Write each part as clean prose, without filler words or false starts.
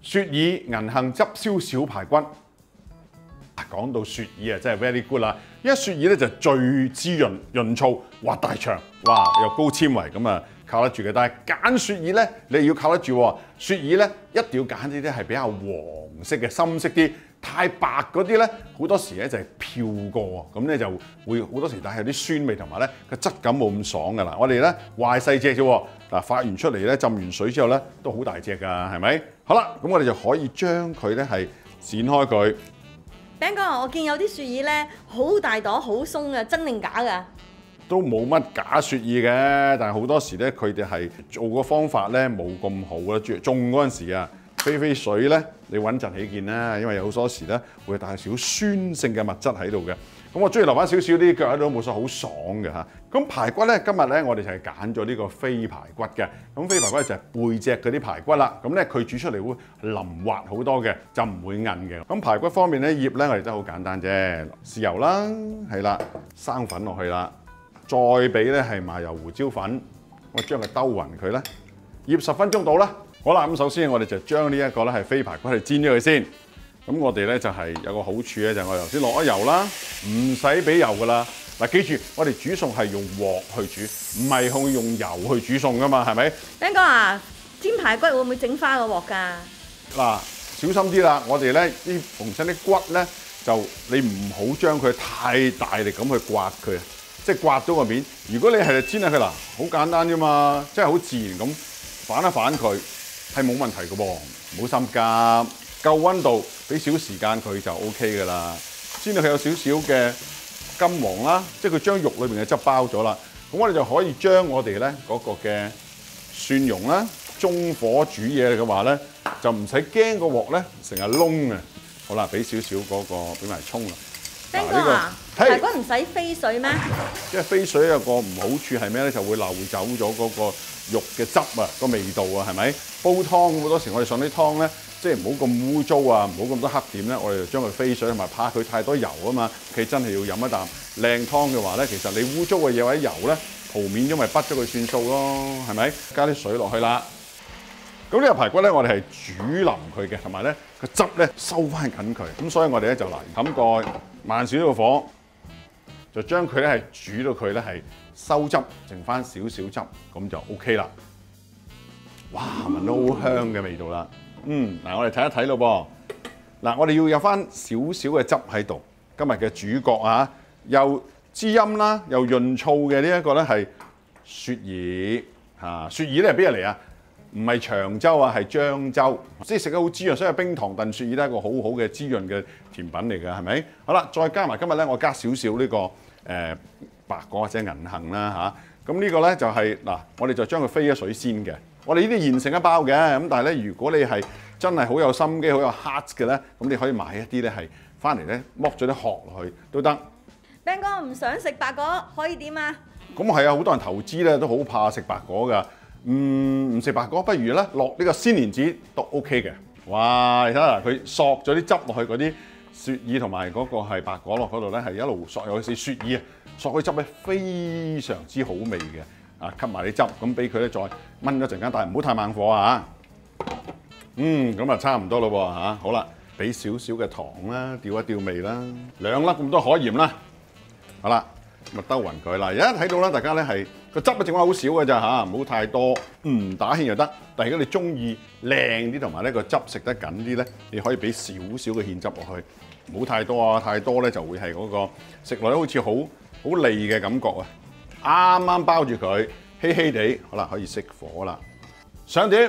雪耳銀杏汁燒小排骨。講到雪耳啊，真係 very good 啦！因為雪耳咧就最滋潤、潤燥、滑大腸，哇又高纖維咁啊，靠得住嘅。但係揀雪耳咧，你要靠得住喎。雪耳咧一定要揀啲咧係比較黃色嘅、深色啲。太白嗰啲咧，好多時咧就係漂過喎，咁咧就會好多時帶有啲酸味同埋咧個質感冇咁爽噶啦。我哋咧壞細隻啫喎，嗱發完出嚟咧浸完水之後咧都好大隻㗎，係咪？好啦，咁我哋就可以將佢咧係剪開佢。 餅哥，我見有啲雪耳咧好大朵、好鬆嘅，真定假㗎？ 都冇乜假雪耳嘅，但係好多時咧佢哋係做個方法咧冇咁好啦。種嗰陣時啊，飛水咧你穩陣起見啦，因為有好多時咧會帶少酸性嘅物質喺度嘅。咁我中意留翻少少啲腳喺度，冇錯，好爽嘅嚇。咁排骨咧，今日咧我哋就係揀咗呢個飛排骨嘅。咁飛排骨就係背脊嗰啲排骨啦。咁咧佢煮出嚟會腍滑好多嘅，就唔會韌嘅。咁排骨方面咧，醃咧我哋都好簡單啫，豉油啦，係啦，生粉落去啦，再俾咧係麻油胡椒粉，我將佢兜勻佢咧，醃10分鐘到啦。好啦，咁首先我哋就將呢一個咧係飛排骨去煎咗佢先。咁我哋咧就係有個好處咧，就係我頭先落咗油啦，唔使俾油噶啦。嗱，記住我哋煮餸係用鑊去煮，唔係用油去煮餸噶嘛，係咪？ 餅哥啊，煎排骨會唔會整花個鑊㗎？ 嗱，小心啲啦，我哋咧啲逢親啲骨咧，就你唔好將佢太大力咁去刮佢，即係刮到個面。如果你係煎下佢嗱，好簡單啫嘛，即係好自然咁反一反佢，係冇問題嘅噃，唔好心急。夠溫度，俾少時間佢就 O K 㗎啦。煎到佢有少少嘅金黃啦，即係佢將肉裏邊嘅汁包咗啦。咁我哋就可以將我哋咧嗰個嘅蒜蓉啦，中火煮嘢嘅話咧，就唔使驚個鑊咧成日燶啊。好啦，俾少少嗰個俾埋葱啦。 餅哥啊，排骨唔使飛水咩？ 因為飛水有個唔好處係咩咧？就會漏走咗嗰個肉嘅汁啊，個味道啊，係咪？煲湯好多時我哋上啲湯咧。即係唔好咁污糟啊，唔好咁多黑點咧，我哋就將佢飛水，同埋怕佢太多油啊嘛。佢真係要飲一啖靚湯嘅話咧，其實你污糟嘅嘢或者油咧，塗面咗咪畢咗佢算數咯，係咪？加啲水落去啦。咁呢個排骨咧，我哋係煮腍佢嘅，同埋咧個汁咧收翻緊佢。咁所以我哋咧就嚟冚蓋，慢少少個火，就將佢咧係煮到佢咧係收汁，剩翻少少汁，咁就 OK 啦。哇，聞到好香嘅味道啦！嗱，我哋睇一睇咯噃。嗱，我哋要有翻少少嘅汁喺度。今日嘅主角啊，又滋陰啦，又潤燥嘅呢一個咧係雪耳嚇。雪耳咧係邊日嚟啊？唔係長洲啊，係漳州。即係食得好滋潤，所以冰糖燉雪耳都係一個好好嘅滋潤嘅甜品嚟嘅，係咪？好啦，再加埋今日咧，我加少少呢個白果或者銀杏啦嚇。咁呢個咧就係嗱，我哋就將佢飛咗水先嘅。我哋呢啲現成一包嘅，咁但係咧，如果你係真係好有心機、好有 heart 嘅咧，咁你可以買一啲咧係翻嚟咧剝咗啲殼落去都得。 餅哥唔想食白果可以點啊？ 咁係啊，好多人投資咧都好怕食白果㗎。唔食白果，不如咧落呢個鮮蓮子都 OK 嘅。哇！你睇下佢索咗啲汁落去嗰啲雪耳同埋嗰個係白果落嗰度咧，係一路索，尤其是雪耳啊，索嗰啲汁咧非常之好味嘅。啊，吸埋啲汁，咁俾佢咧再燜一陣間，但係唔好太猛火啊！咁啊差唔多咯喎嚇，好啦，俾少少嘅糖啦，調一調味啦，2粒咁多海鹽啦，好啦，咁啊兜勻佢啦。而家睇到啦，大家咧係個汁嘅剩翻好少嘅咋嚇，唔好太多，打芡就得。但係如果你中意靚啲同埋呢個汁食得緊啲咧，你可以俾少少嘅芡汁落去，唔好太多啊，太多咧就會係嗰個食落咧好似好膩嘅感覺啊！啱啱包住佢，稀稀地，好啦，可以熄火啦。上碟，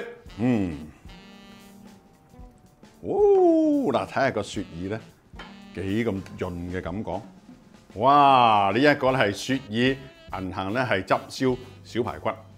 嗱，睇下個雪耳咧幾咁潤嘅感覺。哇！呢一個咧係雪耳銀杏咧係汁燒小排骨。